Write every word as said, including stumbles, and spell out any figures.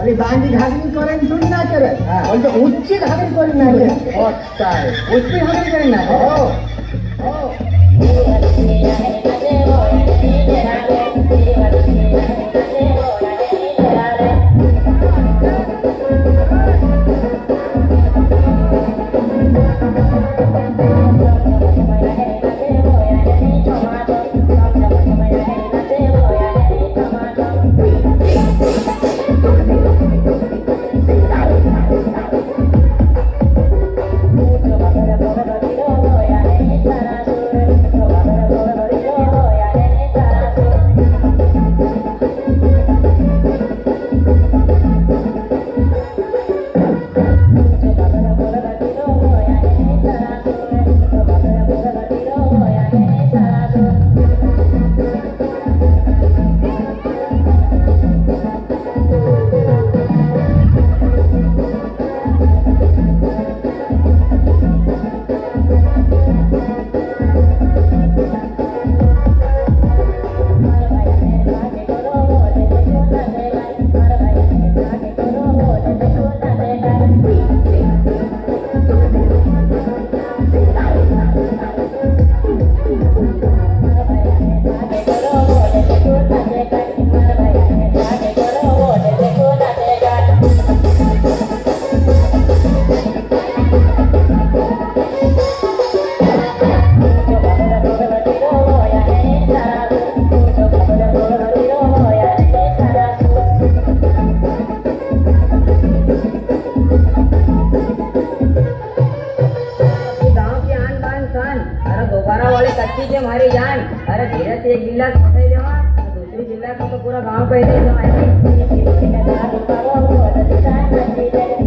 अरे बांधी घागरी करें सुन ना करे और तो ऊंची घागरी करें ना करे अच्छा है ऊंची घागरी करें ना ओ ओ हमारी जान अरे धीरे से एक गिलास पकड़ लेवा दूसरी गिलास में तो पूरा गांव कह दे